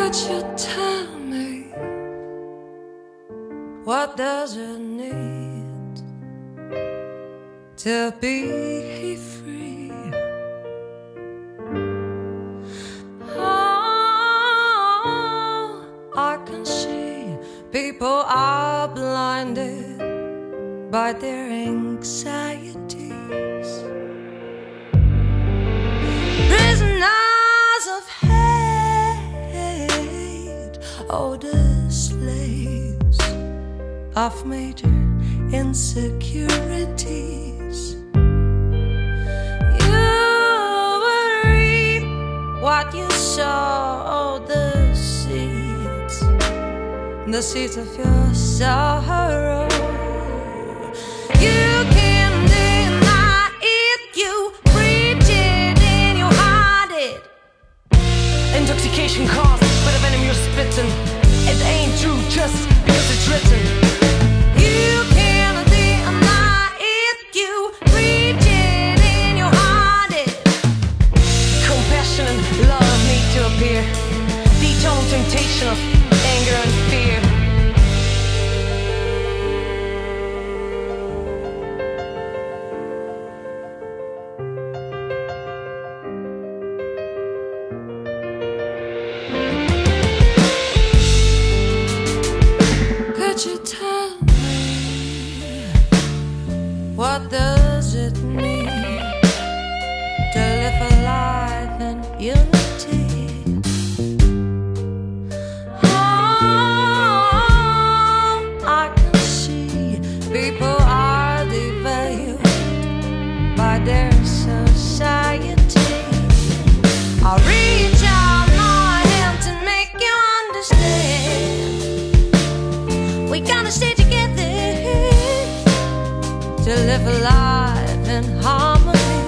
Could you tell me, what does it need to be free? Oh, I can see people are blinded by their anxieties, prisoners of hate, oh, the slaves of major insecurities. You will reap what you sow, oh, the seeds of your sorrow. You can't deny it, you preach it and you hide it. Intoxication caused by the venom you're spitting. It ain't true just because it's written. You can't deny it, you preach it and you hide it. Compassion and love need to appear. Detone temptation of anger and fear. Could you tell me, what does it mean to live a life in unity? Oh, I can see people are devalued by their society. I'll reach out my hand to make you understand. We gotta stay together to live a life in harmony.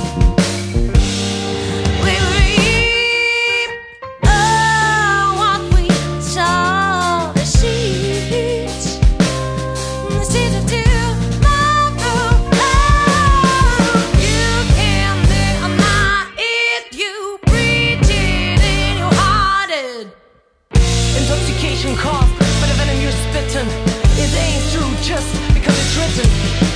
We reap, oh, what we sow, the seeds of tomorrow. Oh, you can't deny it, you preach it and you hide it. Intoxication caused by the venom you're spitting. It ain't true just because it's written.